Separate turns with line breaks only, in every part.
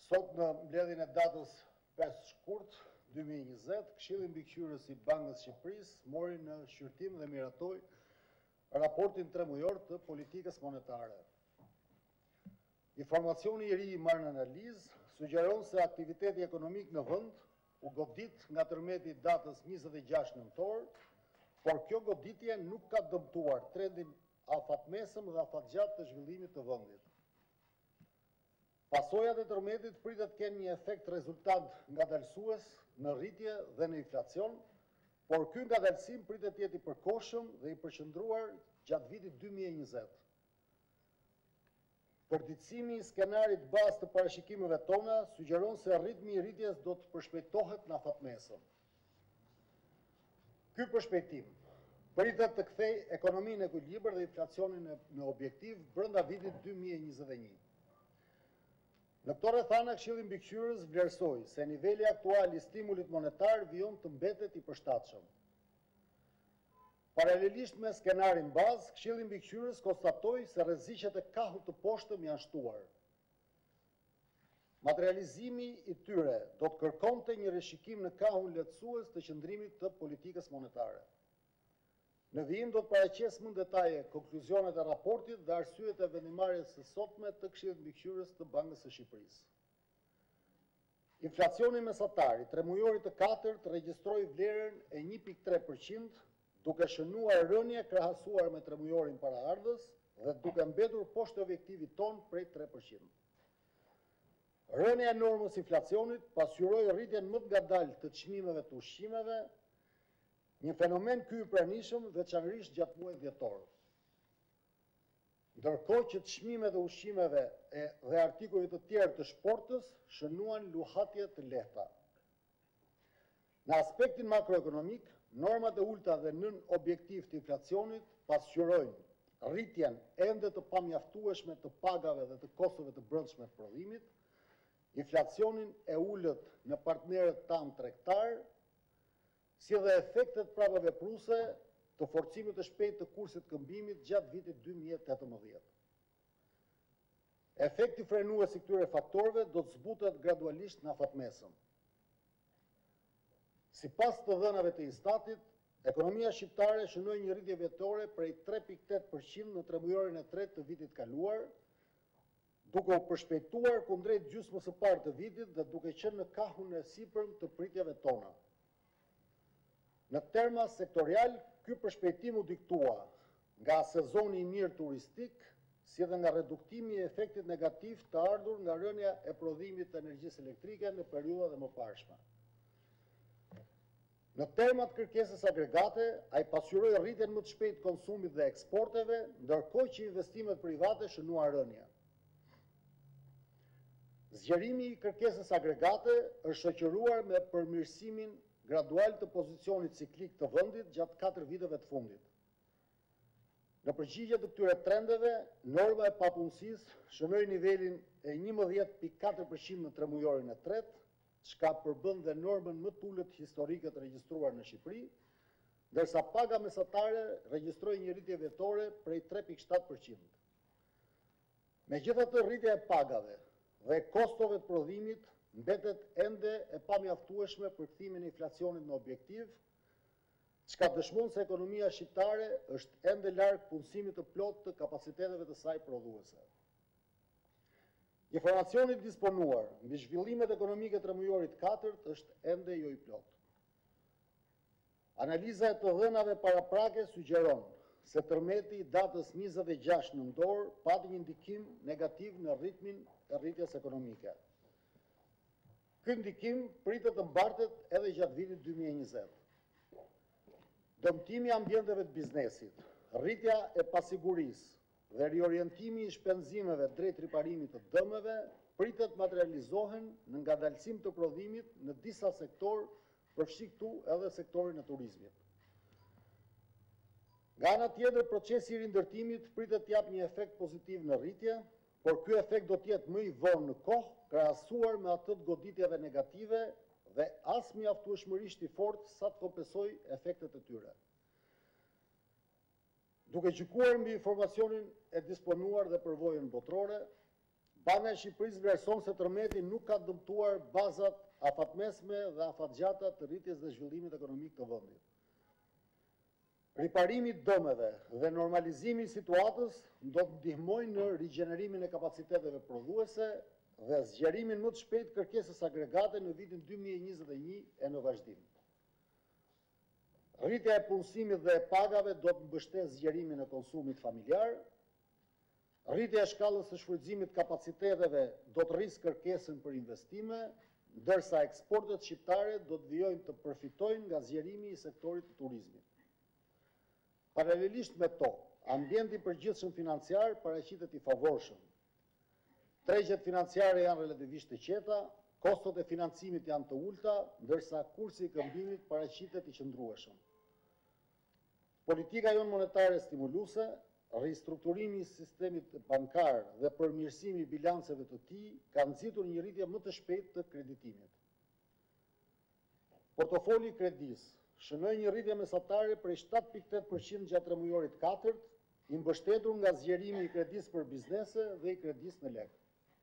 Sot në mbledhjen e datës 5 shkurt 2020, Këshilli Mbikëqyrës i Bankës Shqipërisë mori në shqyrtim dhe miratoi raportin tremujor të politikës monetare. Informacioni i ri i marrë në analizë sugjeron se aktiviteti ekonomik në vend u godit nga tërmeti i datës 26 nëntor, por kjo goditje nuk ka dëmtuar trendin afatmesëm dhe afatgjatë të zhvillimit të vendit. Pasojat e tërmetit pritet kenë një efekt rezultant ngadalësues në rritje dhe në inflacion, por ky ngadalësim pritet të jetë i përkohshëm dhe i përqendruar gjatë vitit 2020. Përditësimi i skenarit bazë të parashikimeve tona sugjeron se ritmi i rritjes do të përshpejtohet në afatmesëm. Ky përshpejtim pritet të kthejë ekonominë në ekuilibër dhe inflacionin në objektiv brenda vitit 2021. Në këto rrethana, Këshilli Mbikëqyrës vlerësoi se niveli aktual i stimulit monetar vijon të mbetet i përshtatshëm. Paralelisht me skenarin bazë, Këshilli Mbikëqyrës konstatoi se rreziqet e kahut të poshtëm janë shtuar. Materializimi i tyre do të kërkonte një rishikim në kahun lehtësues të qëndrimit të politikës monetare. Në vijim do të paraqes më në detaje konkluzionet e raportit dhe arsyet e vendimarrjes së sotme të Këshillit Mbikëqyrës të Bankës së Shqipërisë. Inflacioni mesatar i tremujorit të katërt regjistroi vlerën e 1.3%, duke shënuar rënje krahasuar me tremujorin paraardhës dhe duke mbetur poshtë objektivit ton prej 3%. Rënja e normës inflacionit pasqyroi rritjen më të ngadalë të çmimeve të ushqimeve, një fenomen ky i pranishëm veçanërisht gjatë muajit dhjetor. Ndërkohë që çmimet e ushqimeve dhe artikujve të tjerë të shportës shënuan luhatje të lehta. Në aspektin makroekonomik, normat e ulta dhe nën objektiv të inflacionit pasqyrojnë rritjen ende të pamjaftueshme të pagave dhe të kostove të brendshme të prodhimit, inflacionin e ulët në partnerët tanë tregtar, si dhe efektet prapavepruese të forcimit të shpejtë të kursit këmbimit gjatë vitit 2018. Efekti frenues i këtyre faktorëve do të zbutet gradualisht në afatmesëm. Sipas të dhënave të Instatit, ekonomia shqiptare shënoi një rritje vjetore prej 3.8% në tremujorin e tretë të vitit kaluar, duke u përshpejtuar kundrejt gjysmës së parë të vitit dhe duke qenë në kahun e sipërm të pritjeve tona. Në terma sektorial, ky përshpejtim u diktua nga sezoni i mirë turistik, si dhe nga reduktimi i efektit negativ të ardhur nga rënja e prodhimit të energjisë elektrike në periudhat e mëparshme. Në termat kërkesës agregate, ai pasqyroi rritjen më të shpejtë konsumit dhe eksporteve, ndërkohë që investimet private shënuan rënje. Zgjerimi i kërkesës agregate është shoqëruar me përmirësimin gradual të pozicionit ciklik të vendit gjatë 4 viteve të fundit. Në përgjigje të këtyre trendeve, norma e papunësisë shënoi nivelin e 11.4% në tremujorin e tretë, çka përbën dhe normën më të ulët historike të regjistruar në Shqipëri, ndërsa paga mesatare regjistroi një rritje vjetore prej 3.7%. Megjithatë, rritja e pagave dhe kostove të prodhimit mbetet ende e pamjaftueshme për kthimin e inflacionit në objektiv, çka dëshmon se ekonomia shqiptare është ende larg punësimit të plotë të kapaciteteve të saj prodhuese. Informacioni i disponuar mbi zhvillimet ekonomike të tremujorit katërt është ende jo i plotë. Analiza e të dhënave paraprake sugjeron se tërmeti i datës 26 nëntor pati një ndikim negativ në ritmin e rritjes ekonomike. Ky ndikim pritet të mbartet edhe gjatë vitit 2020. Dëmtimi i ambienteve të biznesit, rritja e pasigurisë dhe riorientimi i shpenzimeve drejt riparimit të dëmeve pritet materializohen në ngadalësim të prodhimit në disa sektorë, përfshi këtu edhe sektorin e turizmit. Nga ana tjetër, procesi i rindërtimit pritet të japë një efekt pozitiv në rritje, por ky efekt do të jetë më i vonë në kohë krahasuar me atë të goditjeve negative dhe as mjaftueshmërisht i fortë sa të kompensojë efektet e tyre. Duke gjykuar mbi informacionin e disponuar dhe përvojën botërore, Banka e Shqipërisë vlerëson se tërmeti nuk ka dëmtuar bazat afatmesme dhe afatgjata të rritjes dhe zhvillimit ekonomik të vendit. Riparimi i dëmeve dhe normalizimi i situatës do të ndihmojnë në rigjenerimin e kapaciteteve prodhuese dhe zgjerimin më të shpejt kërkesës agregate në vitin 2021 e në vazhdim. Rritja e punësimit dhe e pagave do të mbështetë zgjerimin e konsumit familjar. Rritja e shkallës së shfrytëzimit kapaciteteve do të rrisë kërkesën për investime, ndërsa eksportet shqiptare do të vijojnë të përfitojnë nga zgjerimi i sektorit të turizmit. Paralelisht me to, ambienti i përgjithshëm financiar paraqitet i favorshëm. Tregjet financiare janë relativisht të qeta, kostot e financimit janë të ulta, ndërsa kursi i këmbimit paraqitet i qëndrueshëm. Politika jonë monetare stimuluese, ristrukturimi i sistemit bankar dhe përmirësimi i bilanceve të tij kanë nxitur një rritje më të shpejtë të kreditimit. Portofoli i kredisë shënoi një rritje mesatare prej 7.8% gjatë tremujorit 4, i mbështetur nga zgjerimi i kredisë për biznese dhe i kredisë në lek.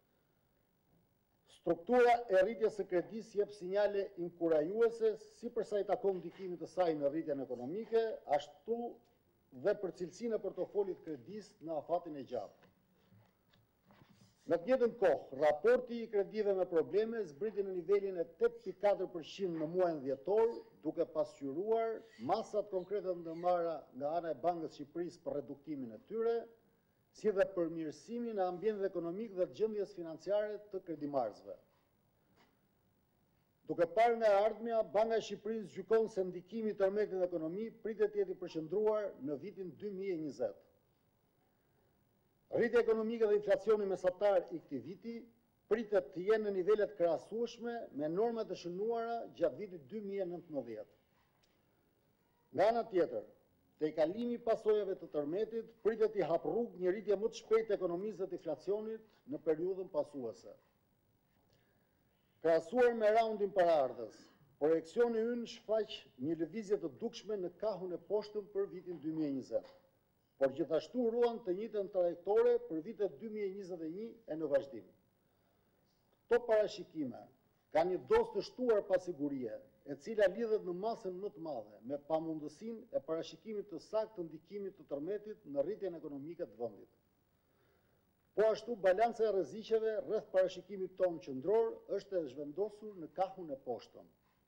Struktura e rritjes së kredisë jep sinjale inkurajuese si përsa i takon ndikimit të saj në rritjen ekonomike, ashtu dhe për cilësinë e portofolit kredisë në afatin e gjatë. Në të njëjtën kohë, raporti i kredive me probleme zbriti në nivelin e 8.4% në muajin dhjetor, duke pasqyruar masat konkrete të ndërmarra nga ana e Bankës së Shqipërisë për reduktimin e tyre, si dhe përmirësimin e ambientit ekonomik dhe të gjendjes financiare të kredimarrësve. Duke parë nga e ardhmja, Banka e Shqipërisë gjykon se ndikimi i tërmetit në ekonomi pritet të jetë i përqendruar në vitin 2020. Rritja ekonomike dhe inflacioni mesatar i këtij viti pritet të jenë në nivelet krahasueshme me normat e shënuara gjatë vitit 2019. Nga ana tjetër, te kalimi i pasojave të tërmetit pritet i hap rrugë një rritje më të shpejtë e ekonomisë dhe të inflacionit në periudhën pasuese. Krahasuar me raundin paraardhës, projekcioni ynë shfaq një lëvizje të dukshme në kahun e poshtëm për vitin 2020. Por gjithashtu ruan të njëjtën trajektore për vitet 2021 e në vazhdim. Këto parashikime kanë një dozë të shtuar pasigurie, e cila lidhet në masën më të madhe me pamundësinë e parashikimit të saktë të ndikimit të tërmetit në rritjen ekonomike të vendit. Po ashtu, balanca e rreziqeve rreth parashikimit tonë qendror është e zhvendosur në kahun e poshtëm.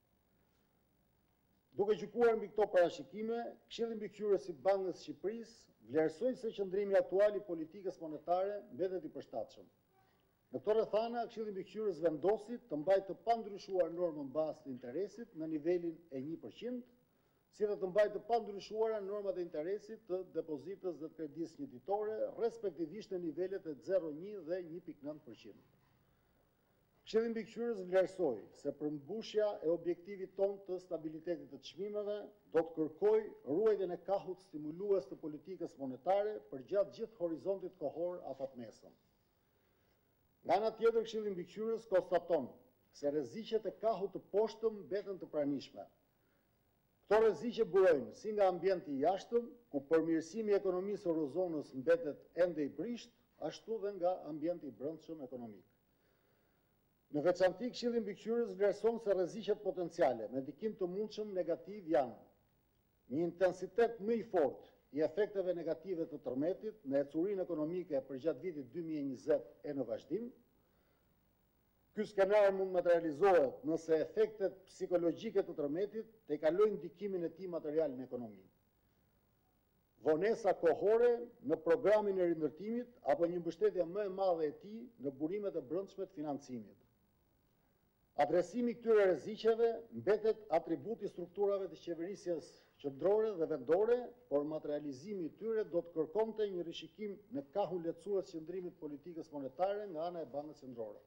Duke gjykuar mbi këto parashikime, Këshilli Mbikëqyrës i Bankës së Shqipërisë vlerësoi se qëndrimi aktual i politikës monetare mbetet i përshtatshëm. Në këto rrethana, Këshilli Mbikëqyrës vendosi të mbajë të pandryshuar normën bazë të interesit në nivelin e 1%, si dhe të mbajë të pandryshuara normat e interesit të depozitës dhe të kredisë njëditore, respektivisht në nivelet e 0,1 dhe 1,9%. Këshilli Mbikëqyrës vlerësoi se përmbushja e objektivit tonë të stabilitetit të çmimeve do të kërkojë ruajtjen e kahut stimulues të politikës monetare përgjatë gjithë horizontit kohor afatmesëm. Nga ana tjetër, Këshilli Mbikëqyrës konstaton se rreziqet e kahut të poshtëm mbeten të pranishme. Këto rreziqe burojnë si nga ambienti i jashtëm, ku përmirësimi i ekonomisë eurozonës mbetet ende i brisht, ashtu dhe nga ambienti i brendshëm ekonomik. Në veçanti, Këshilli Mbikëqyrës vlerëson se rreziqet potenciale me ndikim të mundshëm negativ janë një intensitet më i fortë i efekteve negative të tërmetit në ecurinë ekonomike përgjatë vitit 2020 e në vazhdim. Ky skenar mund materializohet nëse efektet psikologjike të tërmetit të kalojnë ndikimin e tij material në ekonomi. Vonesa kohore në programin e rindërtimit apo një mbështetje më e madhe e tij në burimet e brendshme të financimit. Adresimi këtyre rreziqeve mbetet atribut i strukturave të qeverisjes qendrore dhe vendore, por materializimi i tyre do të kërkonte një rishikim në kahun lehtësues të qëndrimit politikës monetare nga ana e Bankës Qendrore.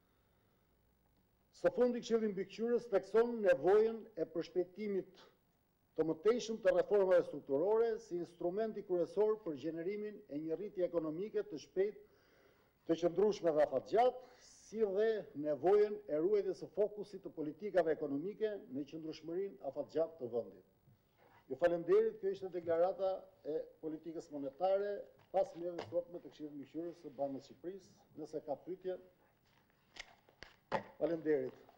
Së fundi, Këshilli Mbikëqyrës thekson nevojën e përshpejtimit të mëtejshëm të reformave strukturore si instrumenti kryesor për gjenerimin e një rritje ekonomike të shpejtë, të qëndrueshme dhe afatgjatë, si dhe nevojën e ruajtjes së fokusit të politikave ekonomike në qëndrueshmërinë afatgjatë të vendit. Ju falenderit, kjo ishte deklarata e politikës monetare pas mbledhjes sotme të Këshillit Mbikëqyrës së Bankës së Shqipërisë. Nëse ka pyetje, faleminderit.